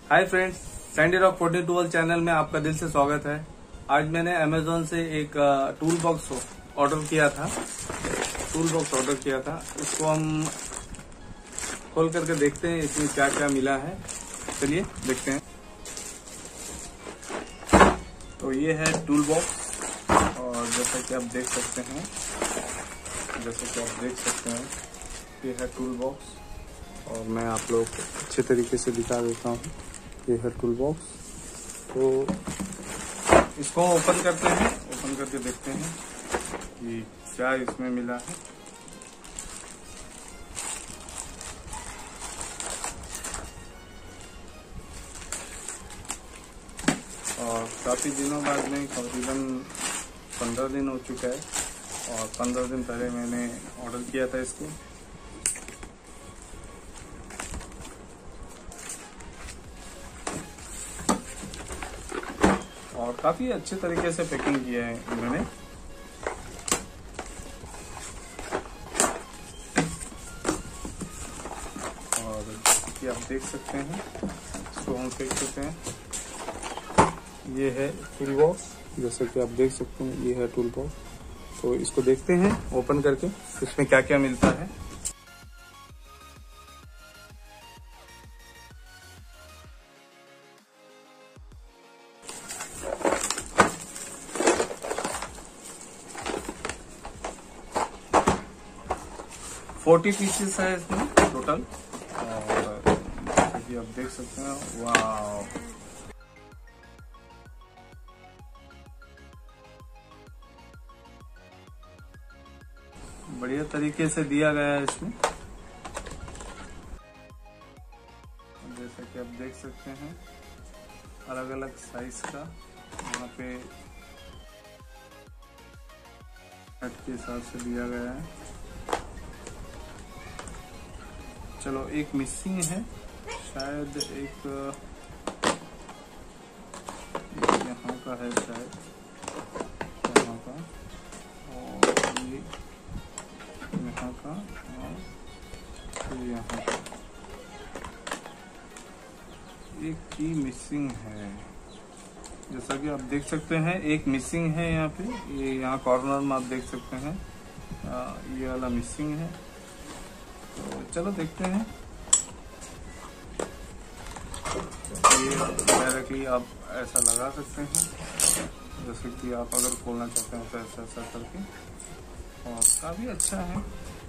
हाय friends, Sandy Rock 42 channel में आपका दिल से स्वागत है। आज मैंने अमेजोन से एक टूल बॉक्स ऑर्डर किया था। इसको हम खोल करके देखते हैं इसमें क्या क्या मिला है। चलिए देखते हैं। तो ये है टूल बॉक्स और जैसा कि आप देख सकते हैं ये है टूल बॉक्स और मैं आप लोग को अच्छे तरीके से दिखा देता हूँ। ये है टूल बॉक्स। तो इसको ओपन करते हैं, ओपन करके देखते हैं कि क्या इसमें मिला है। और काफी दिनों बाद में तकरीबन 15 दिन हो चुका है और 15 दिन पहले मैंने ऑर्डर किया था इसको। और काफी अच्छे तरीके से पैकिंग किया है इन्होंने। और जैसे कि आप देख सकते हैं, इसको हम फेंक सकते हैं। ये है टूल बॉक्स, जैसे कि आप देख सकते हैं ये है टूल बॉक्स। तो इसको देखते हैं ओपन करके इसमें क्या क्या मिलता है। फोर्टी पीसेस है इसमें टोटल। और जैसे कि आप देख सकते हैं, वाह, बढ़िया तरीके से दिया गया है इसमें। जैसा कि आप देख सकते हैं अलग अलग साइज का यहाँ पे कट के हिसाब से दिया गया है। चलो, एक मिसिंग है शायद, एक यहाँ का है शायद, यहाँ का और ये यहाँ का और फिर यहाँ का एक की मिसिंग है। जैसा कि आप देख सकते हैं एक मिसिंग है यहाँ पे, ये यहाँ कॉर्नर में आप देख सकते हैं ये वाला मिसिंग है। तो चलो देखते हैं। ये डायरेक्टली आप ऐसा लगा सकते हैं, जैसे कि आप अगर खोलना चाहते हैं तो ऐसा ऐसा करके। और काफी अच्छा है,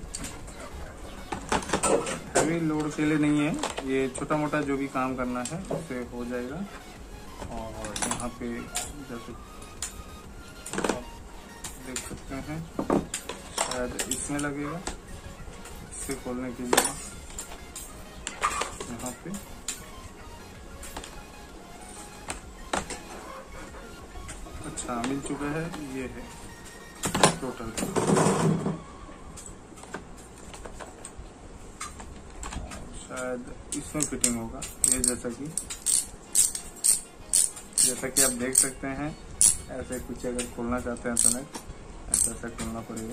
हैवी लोड के लिए नहीं है, ये छोटा मोटा जो भी काम करना है उससे हो जाएगा। और यहाँ पे जैसे आप देख सकते हैं शायद इसमें लगेगा, इसे खोलने के लिए यहाँ पे अच्छा मिल चुका है। ये है टोटल। शायद इसमें फिटिंग होगा ये, जैसा कि आप देख सकते हैं ऐसे कुछ अगर खोलना चाहते हैं तो नहीं, ऐसा ऐसा खोलना पड़ेगा।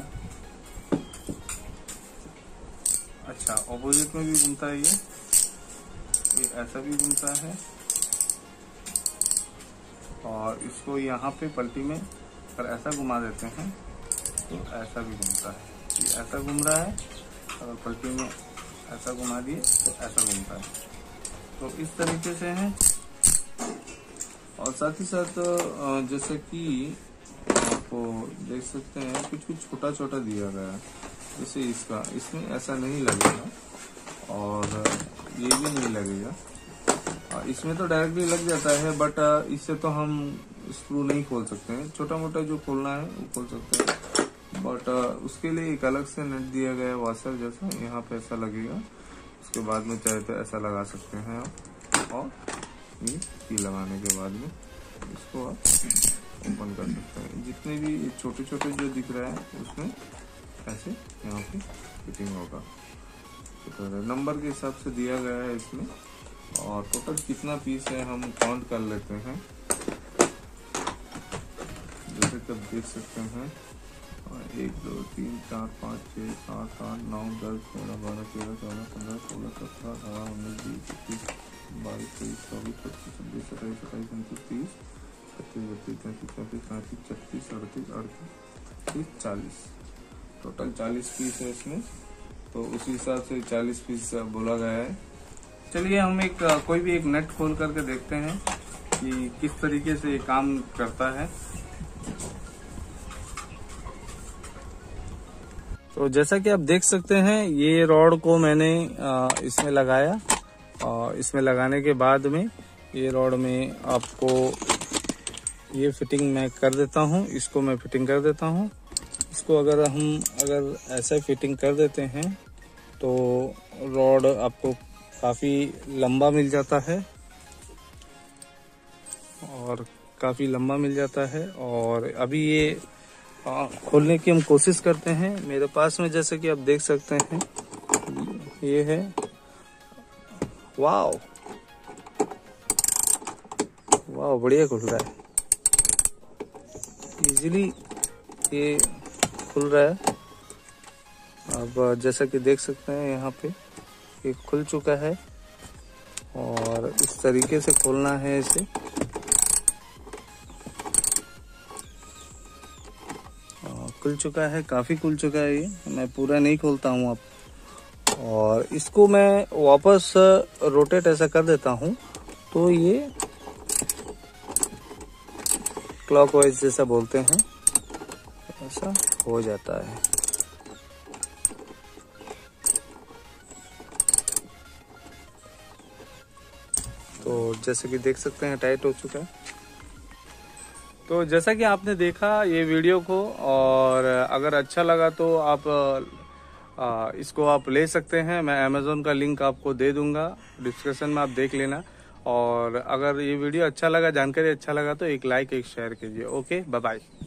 अच्छा, ऑपोजिट में भी घूमता है ये ऐसा भी घूमता है। और इसको यहाँ पे पलटी में अगर ऐसा घुमा देते हैं तो ऐसा भी घूमता है। ये ऐसा घूम रहा है और पलटी में ऐसा घुमा दिए तो ऐसा घूमता है। तो इस तरीके से है। और साथ ही साथ जैसे कि आपको देख सकते हैं कुछ छोटा छोटा दिया गया है। जैसे इसमें ऐसा नहीं लगेगा और ये भी नहीं लगेगा। इसमें तो डायरेक्टली लग जाता है, बट इससे तो हम स्क्रू नहीं खोल सकते हैं। छोटा मोटा जो खोलना है वो खोल सकते हैं, बट उसके लिए एक अलग से नेट दिया गया है वॉशर जैसा। यहाँ पे ऐसा लगेगा, उसके बाद में चाहे तो ऐसा लगा सकते हैं आप। और ये की लगाने के बाद में इसको आप ओपन कर सकते हैं। जितने भी छोटे छोटे जो दिख रहा है उसमें ऐसे यहाँ पे फिटिंग होगा। तो नंबर के हिसाब से दिया गया है इसमें। और टोटल कितना पीस है हम काउंट कर लेते हैं। जैसे कि आप देख सकते हैं 1 2 3 4 5 6 7 8 9 10 11 12 13 14 15 16 17 18 19 20 21 22, 23, 24, 25, 26, 27, 28, 29, 30, 31, 32, 33, 34, 35, 36, 38, 38, 40 टोटल 40 पीस है इसमें। तो उसी हिसाब से 40 पीस बोला गया है। चलिए हम कोई भी एक नट खोल करके देखते हैं कि किस तरीके से ये काम करता है। तो जैसा कि आप देख सकते हैं, ये रॉड को मैंने इसमें लगाया और इसमें लगाने के बाद में ये रॉड में आपको ये फिटिंग मैं कर देता हूँ। इसको मैं फिटिंग कर देता हूँ। इसको अगर ऐसा फिटिंग कर देते हैं तो रॉड आपको काफ़ी लंबा मिल जाता है और अभी ये खोलने की हम कोशिश करते हैं। मेरे पास में जैसे कि आप देख सकते हैं ये है। वाव बढ़िया खुल रहा है, इजीली ये खुल रहा है। अब जैसा कि देख सकते हैं यहाँ पे ये खुल चुका है और इस तरीके से खोलना है इसे। खुल चुका है, काफी खुल चुका है ये। मैं पूरा नहीं खोलता हूँ अब। और इसको मैं वापस रोटेट ऐसा कर देता हूँ तो ये क्लॉकवाइज जैसा बोलते हैं, ऐसा हो जाता है। तो जैसे कि देख सकते हैं टाइट हो चुका है। तो जैसा कि आपने देखा ये वीडियो को, और अगर अच्छा लगा तो आप इसको आप ले सकते हैं। मैं अमेज़ॉन का लिंक आपको दे दूंगा डिस्क्रिप्शन में, आप देख लेना। और अगर ये वीडियो अच्छा लगा, जानकारी अच्छा लगा तो एक लाइक एक शेयर कीजिए। Okay, bye bye.